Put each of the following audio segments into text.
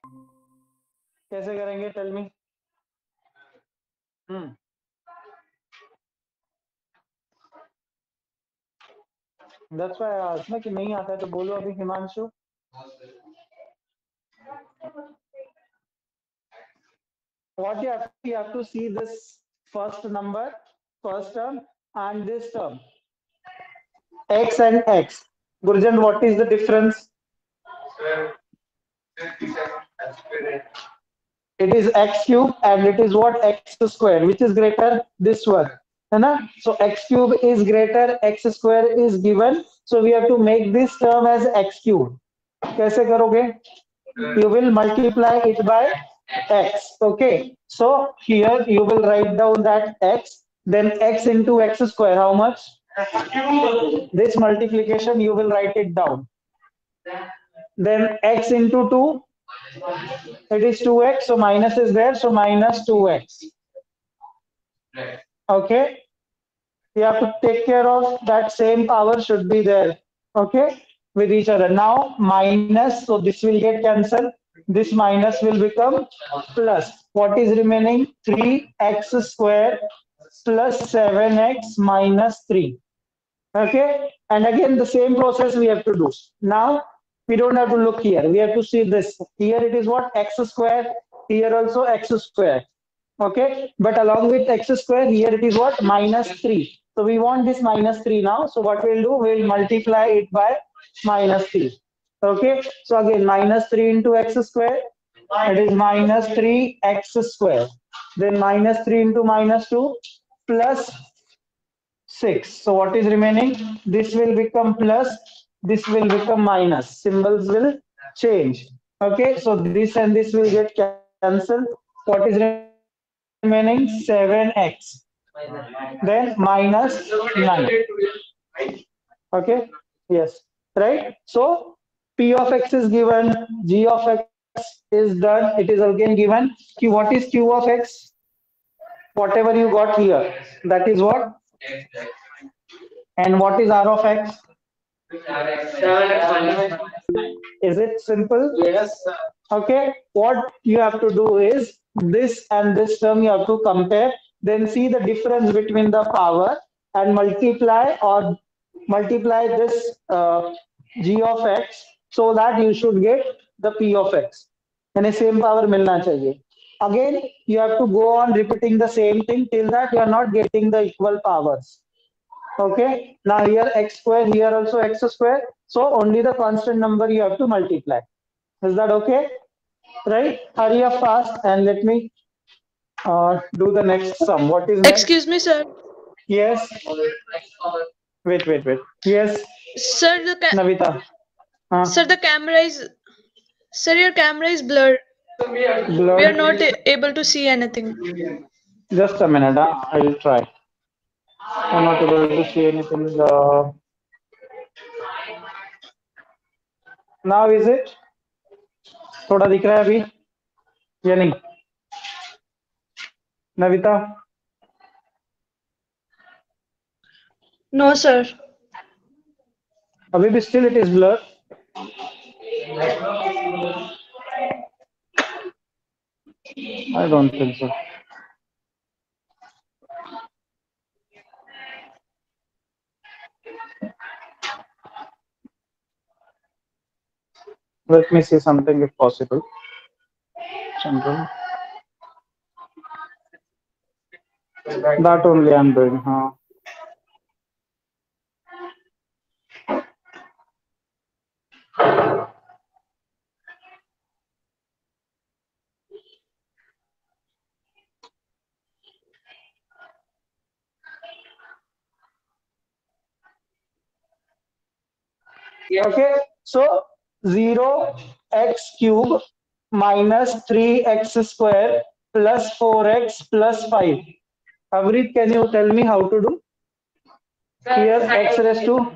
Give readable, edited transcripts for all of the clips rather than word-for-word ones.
कैसे करेंगे? Tell me. That's why I asked ना कि नहीं आता है तो बोलो अभी Himanshu. What you have to see this first number, first term, and this term, x and x. Gurjan, what is the difference? It is x cube and it is what? X square. Which is greater? This one. है ना? So x cube is greater, x square is given. So we have to make this term as x cube. कैसे करोगे? You will multiply it by x. Okay. So here you will write down that x, then x into x square. How much? This multiplication you will write it down. Then x into 2, it is 2x, so minus is there, so minus 2x. Okay. You have to take care of that same power should be there. Okay. With each other. Now minus, so this will get cancelled. This minus will become plus. What is remaining? 3x square plus 7x minus 3. Okay. And again the same process we have to do. Now we don't have to look here. We have to see this. Here it is what? X square. Here also x square. Okay. But along with x square, here it is what? Minus 3. So we want this minus 3 now. So what we'll do? We'll multiply it by minus 3. Okay. So again, minus 3 into x square. It is minus 3x square. Then minus 3 into minus 2 plus 6. So what is remaining? This will become plus, this will become minus. Symbols will change. Okay, so this and this will get cancelled. What is remaining? 7x. Then minus 9. Okay, yes, right? So P of x is given, G of x is done, it is again given. Q, what is Q of x? Whatever you got here, that is what? And what is R of x? Is it simple? Yes. Okay. What you have to do is this and this term you have to compare, then see the difference between the power and multiply this g of x so that you should get the p of x. And the same power milna chahiye. Again, you have to go on repeating the same thing till that you are not getting the equal powers. Okay. Now here x square, here also x square. So only the constant number you have to multiply. Is that okay? Right? Hurry up fast and let me do the next sum. What is next? Excuse me, sir. Yes. Wait. Yes, Sir, Navita. sir, the camera is, sir, your camera is blurred. We are Blurred. not able to see anything. Just a minute. I will try. I'm not able to see anything. Now is it? थोड़ा दिख रहा है अभी या नहीं? Navita. No, sir. अभी भी still it is blur. I don't think so. Let me see something if possible. Chandran. That only I'm doing. Huh? Okay, so 0x cube minus 3x square plus 4x plus 5. Avrit, can you tell me how to do? Here x raised to,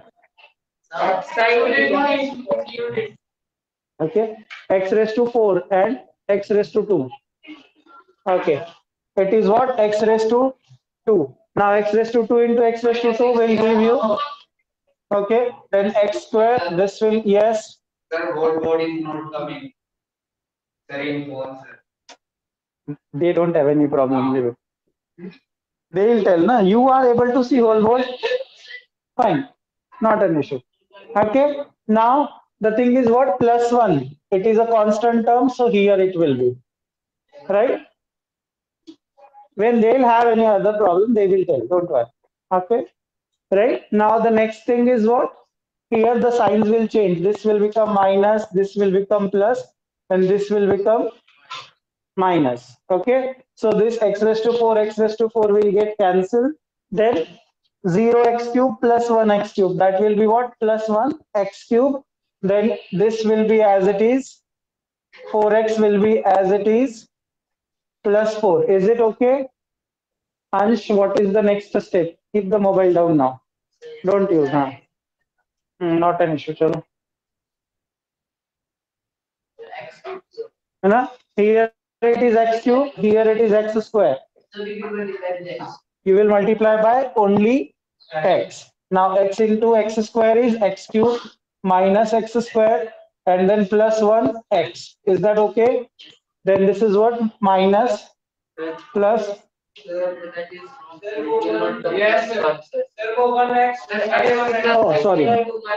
okay, x raised to 4 and x raised to 2. Okay, it is what? X raised to 2. Now x raised to 2 into x raised to 2 will give you, okay, then x square, this will, yes. They don't have any problem with it. They will tell, na, you are able to see whole board. Fine, not an issue. Okay, now the thing is what? Plus 1. It is a constant term, so here it will be. Right? When they'll have any other problem, they will tell. Don't worry. Okay? Right? Now the next thing is what? Here the signs will change. This will become minus, this will become plus, and this will become minus. Okay? So this x raised to 4, x raised to 4 will get cancelled. Then 0x cube plus 1x cube. That will be what? Plus 1 x cube. Then this will be as it is. 4x will be as it is. Plus 4. Is it okay? Ansh, what is the next step? Keep the mobile down now. Don't use, huh? Not an issue. Chalo. है ना? Here it is x cube, here it is x square. You will multiply by only x. Now x into x square is x cube minus x square and then plus 1 x. Is that okay? Then this is what? Minus plus. Oh, sorry.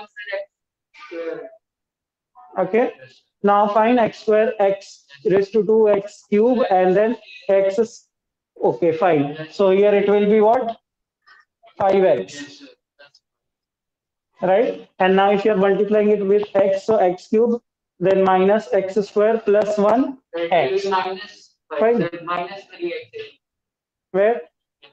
Okay. Now find x square, x raised to 2x cube and then x is okay, fine. So here it will be what? 5x. Right? And now if you are multiplying it with x, so x cube, then minus x square plus 1 x. Fine. Where?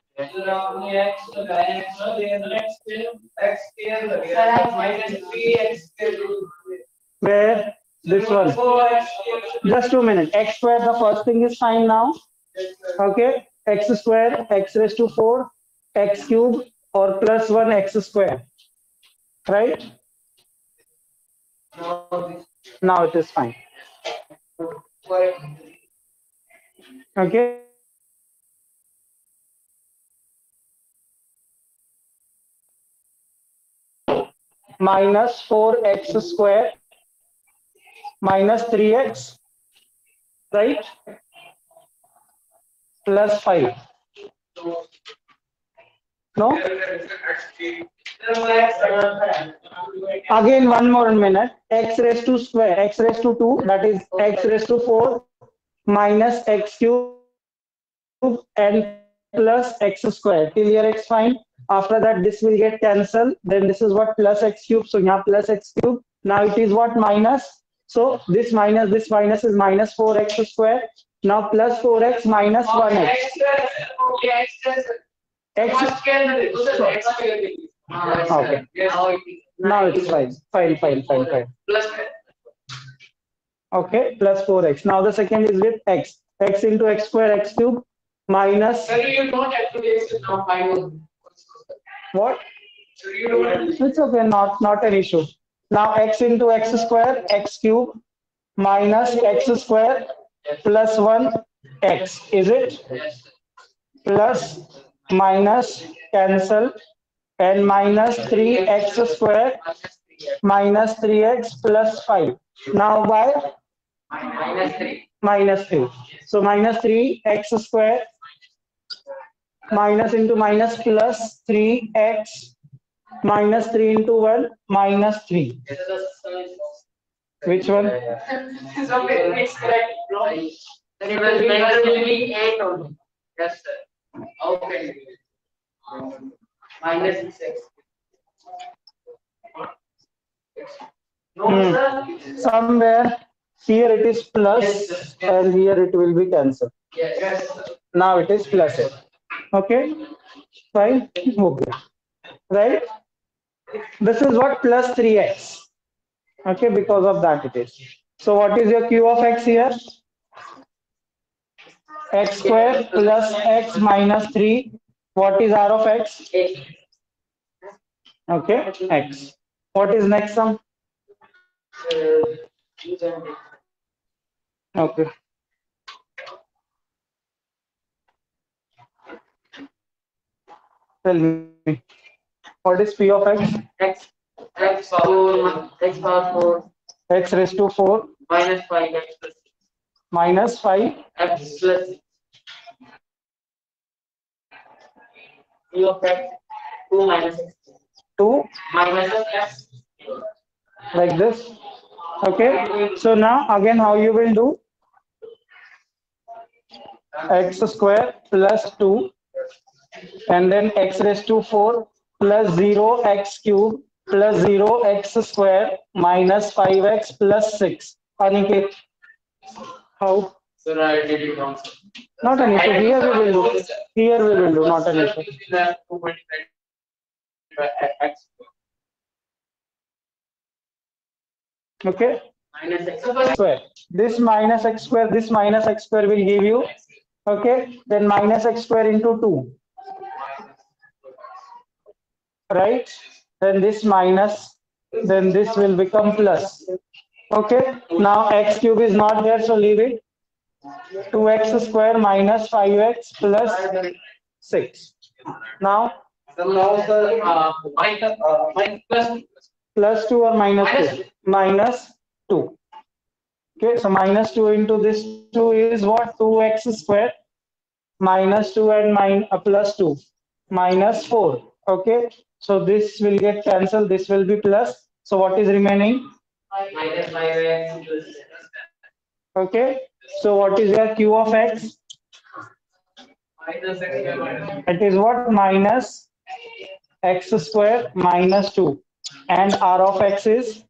Where? This one. Just 2 minutes. X square, the first thing is fine now. Okay. X square, x raised to 4, x cube, or plus 1 x square. Right? Now it is fine. Okay. Minus 4x square minus 3x, right? Plus 5. No? Again, one more minute. X raised to square, x raised to 2, that is x raised to 4 minus x cube and plus x square. Till here x fine. After that, this will get cancelled. Then this is what? Plus x cube. So here plus x cube. Now it is what? Minus. So this minus is minus 4x square. Now plus 4x minus 1x. X. Okay. Now it's fine. Fine. Okay, plus 4x. Now the second is with x. X into x square, x cube minus. You don't have to use it now. What? It's okay, not an issue. Now x into x square, x cube minus x square plus 1 x. Is it? Plus minus cancel and minus 3x square minus 3x plus 5. Now by minus 3. So minus 3x square minus into minus plus 3x minus 3 into 1 minus 3. Which one? It's correct. No. Then it will be 8 only. Yes, sir. Okay. Minus 6. No, sir. Somewhere here it is plus and here it will be cancelled. Yes. Now it is plus it. Okay, fine. Okay. Right? This is what? Plus 3x. Okay, because of that it is. So what is your q of x here? X square plus x minus 3. What is r of x? Okay, x. What is next sum? Okay. Tell me, what is p of x? X power 4 X raised to 4 minus 5x plus 6. minus 5 x plus u of x 2 minus x 2 minus of x. like this. Okay. So now again, how you will do? X square plus 2 and then x raised to 4 plus 0 x cube plus 0 x square minus 5x plus 6. Aniket, how? So I did it wrong. Not an issue. Here we will do. Here we will do. Not an issue. X Okay. minus x Square. This minus x square. This minus x square will give you. Okay. Then minus x square into 2. Right. Then this minus. Then this will become plus. Okay. Now x cube is not there, so leave it. 2x square minus 5x plus 6. Now So now the minus plus 2 or minus 2? Minus 2. Okay, so minus 2 into this 2 is what? 2x square minus 2 and plus 2 minus 4. Okay, so this will get cancelled. This will be plus. So what is remaining? minus 5x plus Okay, so what is your q of x? minus x minus It is what? Minus x square minus 2 and r of x is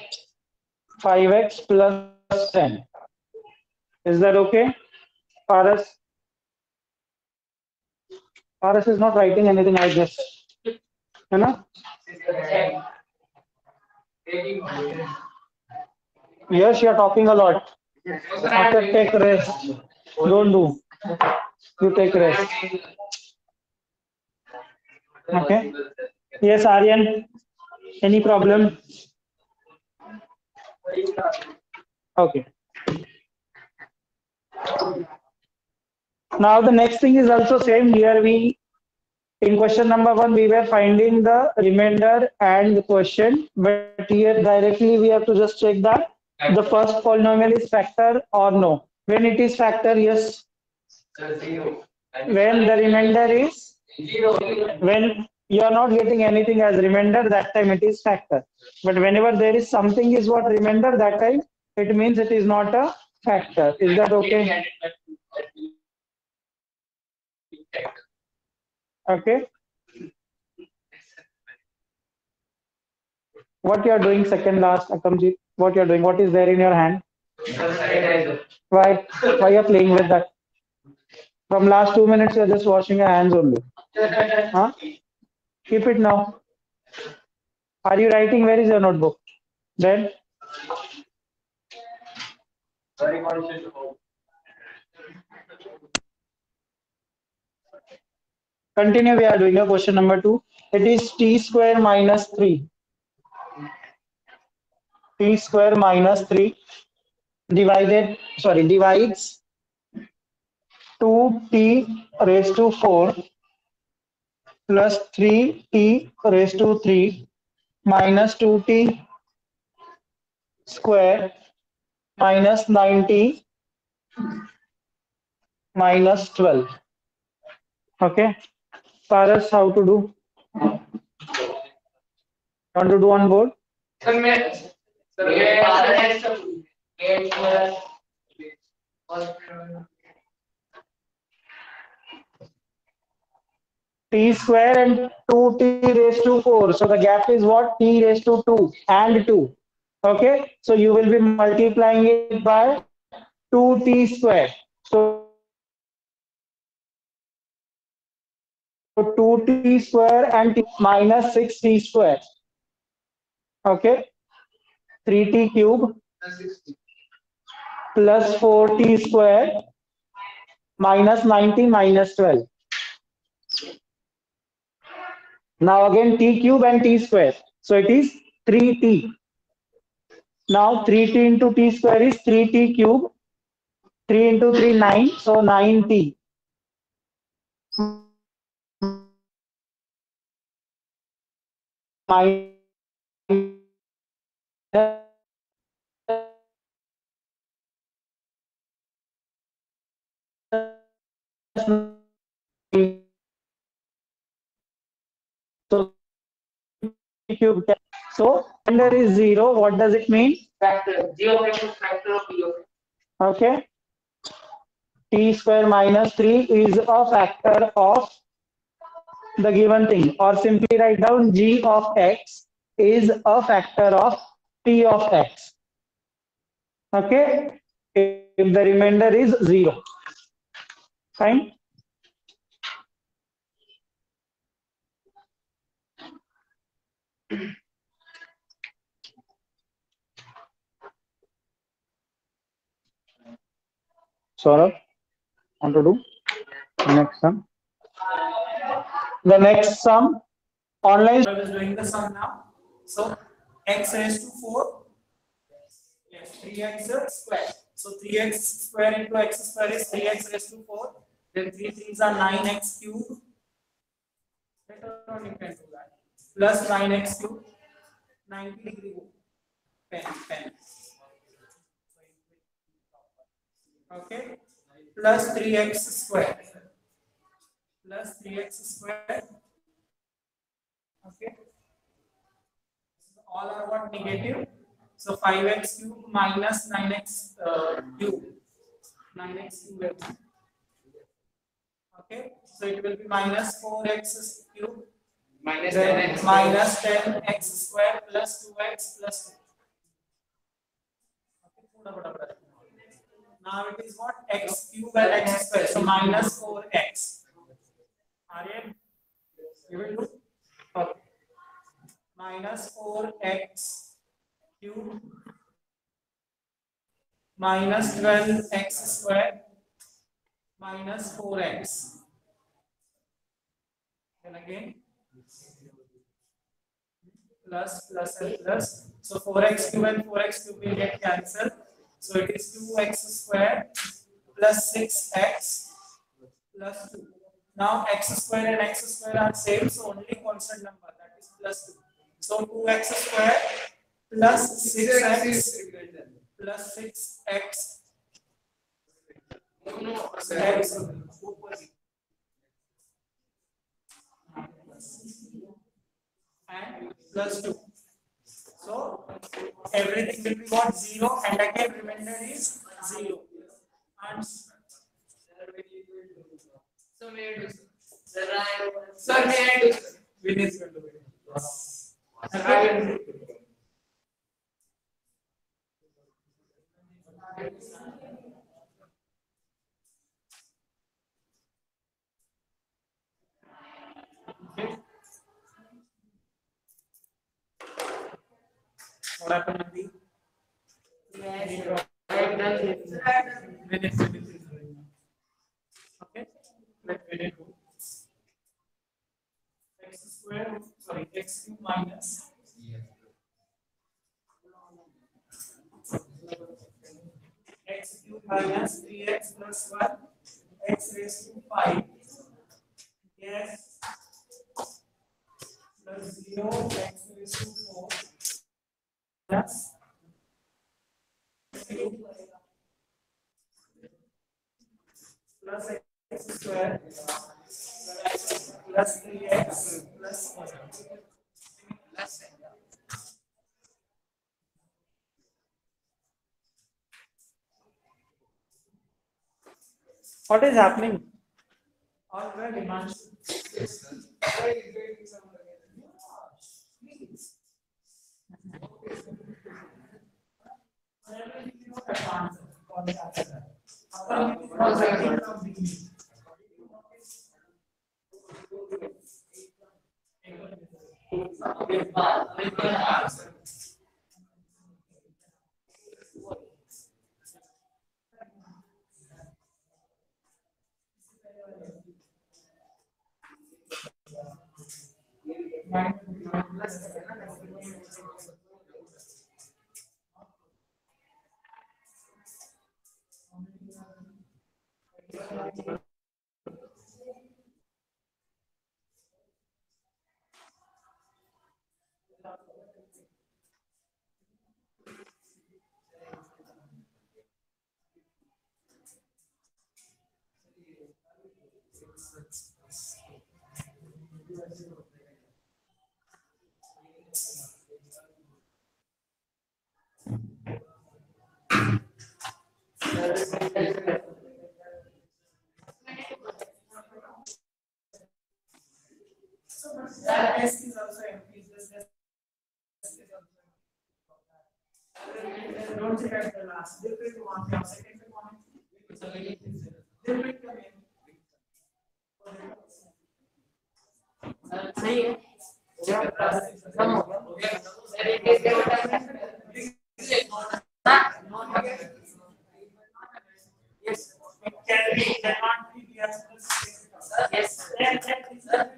5x plus 10. Is that okay? Paras? Paras is not writing anything, I guess. You know? Yes, you are talking a lot. After take rest. Don't do. You take rest. Okay. Yes, Aryan. Any problem? Okay. Now the next thing is also same. Here we in question number 1 we were finding the remainder and the question, but here directly we have to just check that the first polynomial is factor or no. When it is factor, yes. zero. When the remainder is, when you are not getting anything as remainder, that time it is factor. But whenever there is something is what remainder, that time it means it is not a factor. Is that okay? Okay. What you are doing second last, Akamjit? What you are doing? What is there in your hand? Why? Why you are playing with that? From last 2 minutes you are just washing your hands only. Huh? Keep it now. Are you writing? Where is your notebook? Then continue. We are doing a question number 2. It is t square minus 3. T square minus 3 divides 2t raised to 4 plus 3t raised to 3 minus 2t square minus 90 minus 12. Okay. Paras, how to do? Want to do on board? T square and 2t raised to 4. So the gap is what? T raised to 2 and 2. Okay. So you will be multiplying it by 2t square. So 2t square and t minus 6t square. Okay. 3t cube plus 4t square minus 90 minus 12. Now again t cube and t square. So it is 3t. Now 3t into t square is 3t cube. 3 into 3, 9. So 9t. So cube. So when there is zero, what does it mean? Factor. G of x is factor of P of x. Okay. T square minus 3 is a factor of the given thing, or simply write down g of x is a factor of t of x. Okay. If the remainder is 0. Fine. Saurabh, want to do next sum? The next sum, online. I was doing the sum now. So x raised to 4, yes, 3x square. So 3x square into x square is 3x raised to 4. Then 3 3s are 9x cubed. Later on you can do that. Plus 9x cubed. 90-degree pen. Okay. Plus 3x square. Plus 3x square. Okay. All are what? Negative. So 5x cube minus 9x cube. 9x cube. Okay. So it will be minus 4x cube. Minus Then 10x. minus 10x square plus 2x plus 2. Okay. Now it is what? X cube and x square. So minus 4x. Aryan, you will do? Okay. Minus 4x cube minus 12x square minus 4x. Then again plus and plus. So 4x cube and 4x cube will get cancelled. So it is 2x square plus 6x plus 2. Now x square and x square are same, so only constant number, that is plus 2. So 2x square plus 6x plus 6x x and plus 2. So everything will be what? 0, and again remainder is 0. And So may I do, sir? Sir, may I do, sir? Vinny is going to do it. I will do. Okay. What happened, Nandi? Yes, I have done it. Vinny is doing it. Okay. Let Vinny do. X square, sorry, x cube minus x cube minus 3x plus 1 x raised to 5. Yes. Plus 0 x raised to 4 plus plus x square plus 3x plus 1. What is happening? All well, Himanshu. So that S is also empty. This S is also empty. Don't sit at the last. Different one. Now second one. Different come in. सही है कम हो गया Yes, it can be, it cannot be yes. yes Then is back.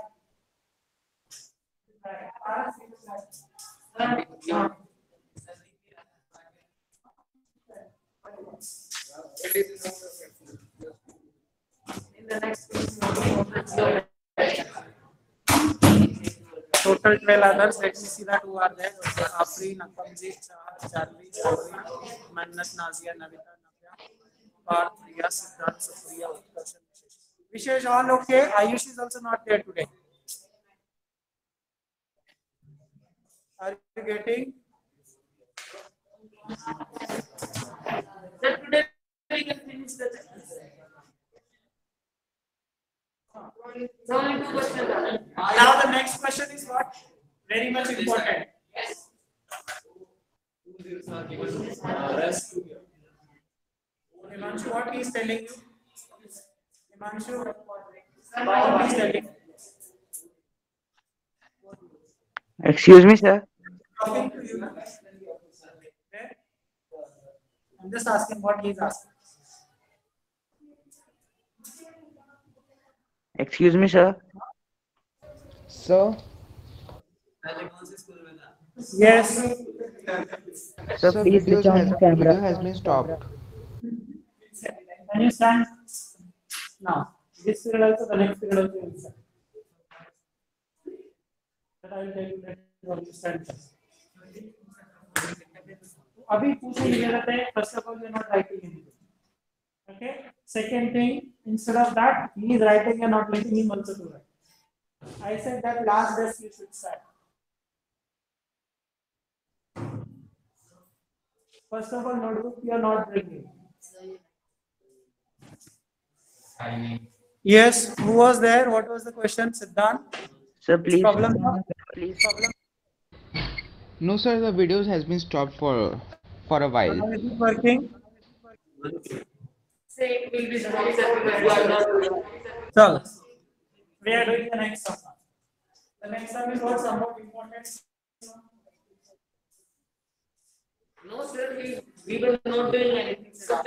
in the next Total 12 others. Let me see that who are there. Afreen, Akamji, Charlie, Mannat, Nazia, Navita, Navya, Parth, Riya, Siddharth, Supriya, Utkarsh, and Vishesh. Vishesh, all okay. Ayush is also not there today. Are you getting? so today we can finish the only 2 questions are Now the next question is what? Very much important. yes Himanshu, what he is telling you? Himanshu, what he is telling? Excuse me, sir. Talking to you. Okay? I'm just asking what he is asking. Excuse me, sir. So, Yes. Sir, please switch on the camera. video has been stopped. Can you stand? Now, this period also, the next period also will stand. That I will tell you later when you stand. अभी पूछने की जरूरत है. First of all, you are not writing anything. Okay. Second thing, instead of that, he is writing and not letting him also to write. I said that last desk you should start. First of all, notebook you are not bringing. Yes, who was there? What was the question, Siddhant? Sir, please. Problem? Please. Problem? No, sir, the videos has been stopped for a while. How is it working? say it will be done. So, we are doing the next sum. The next sum is what somewhat important. No, sir, we will not doing anything. So,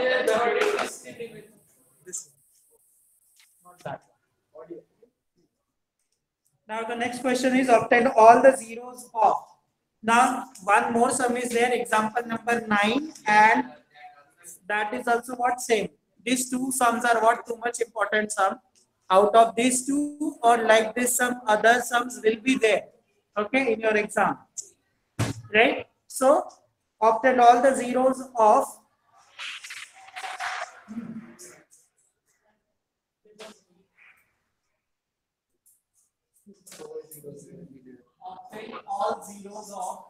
This one. Not that one. Now the next question is obtain all the zeros of. Now one more sum is there, example number 9, and that is also what same. These two sums are what too much important sum. Out of these two or like this sum, other sums will be there. Okay, in your exam. Right? So obtain all the zeros of obtain all zeros of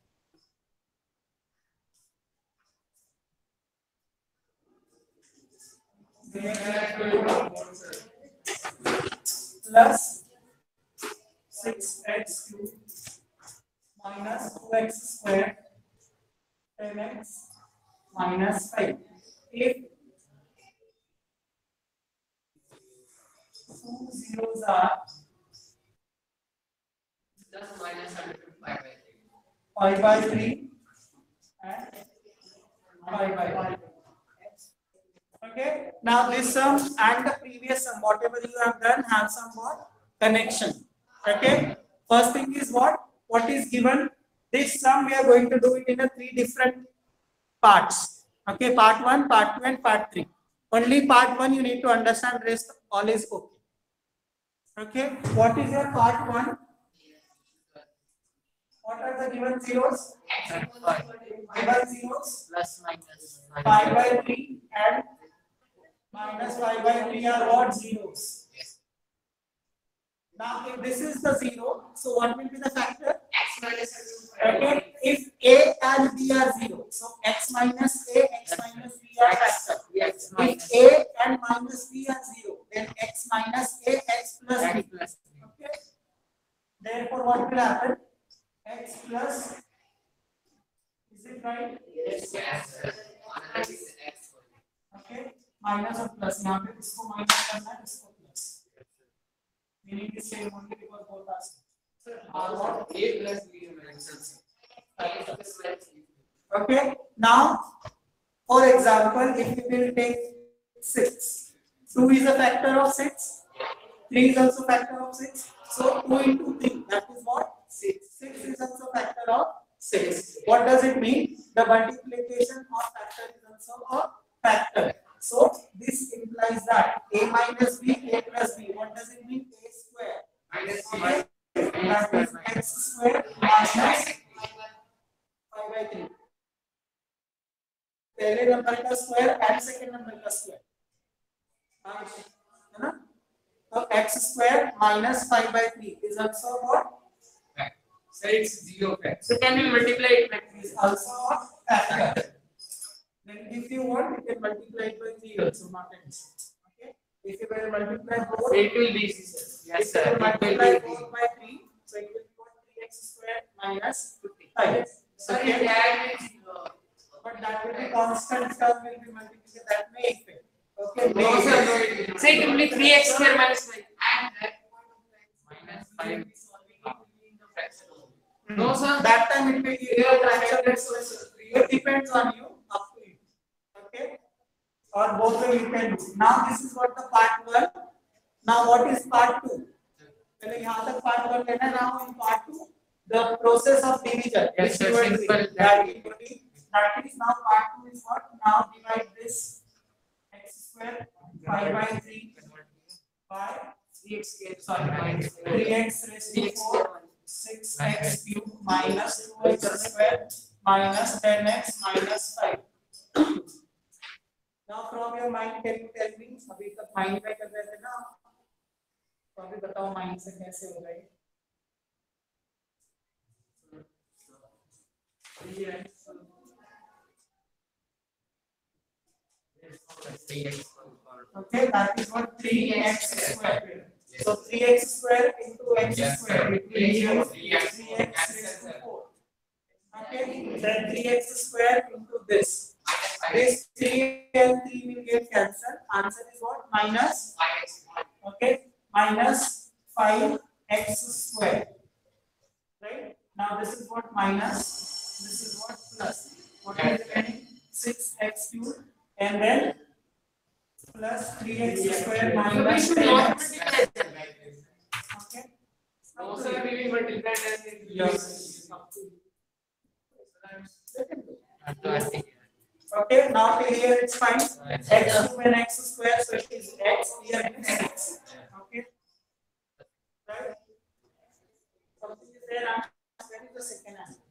plus 6x cubed minus 2x squared 10x minus 5. If two zeros are plus minus 5 5 by 3 and 5 by 5. Okay. Now this sum and the previous sum, whatever you have done, have some what connection. Okay. First thing is what is given. This sum we are going to do it in a 3 different parts. Okay. Part 1, part 2, and part 3. Only part 1 you need to understand. Rest all is okay. Okay. What is your part 1? What are the given zeros? 5 by zeros. plus minus 5 by 3 and minus 5 by 3 are what zeros? Yes. Now if this is the 0, so what will be the factor? X minus Okay, if A and B are 0, so x minus A, x minus B are factor. If a and minus b are 0, then x minus a, x plus b. Okay. Therefore, what will happen? X plus. Is it right? Yes. Okay. Minus or plus. यहाँ पे इसको minus करना है, इसको plus. Meaning is same only because both are same. R what? A plus B cancels. Okay. Now, for example, if you will take 6, 2 is a factor of 6, 3 is also factor of 6. So 2 into 3, that is what? 6. 6 is also factor of 6. What does it mean? The multiplication of factor is also a factor. So this implies that a minus b, a plus b. What does it mean? A square Minus B. Okay. That is x square minus 5 by 3. पहले number का square and second number का square है ना तो x square minus 5 by 3 is also what? So it's 0 factor. So can we multiply it like Is also a factor. Then if you want, you can multiply it by 3 also, not x. Okay. If you will multiply both, it will be easy, sir. Yes, if sir. you It will multiply be both easy. by 3, so it will be 3x square minus 5. So if that means But that will be constant term will be multiplied that may effect. Okay. no, sir, no, it will. So it will be 3x square minus 5 and that minus 5. No, sir. That time it will be real fraction. It depends on you, up to you. Okay. Or both way you can do. Now this is what the part 1. Now what is part 2? पहले यहाँ तक part 1 लेना है. Now in part 2, the process of division. Yes, sir, which you are simple. doing. That is now part 2 is what? Now divide this x square 5 by 3 by 3x square, sorry, minus 3x raised to 4 6x cubed minus 2x square minus 10x minus 5. Now from your mind can you tell me अभी तक mind में कर रहे थे ना तो अभी बताओ mind से कैसे हो गए? Okay, that is what 3x square. So 3x square into x square it will give 3x raised to 4. Okay, then 3x square into this. This 3 and 3 will get cancelled. Answer is what? Minus. Okay, minus 5x square. Right? Now this is what minus. This is what plus. What is remaining? 6x cubed and then plus 3x square minus 10x. Okay. No, sir, we will multiply that in Yes. yes. Okay, now till here it's fine. X cube and x square, so it is x, here it is x. Okay. Right? Something is there, where is the second answer?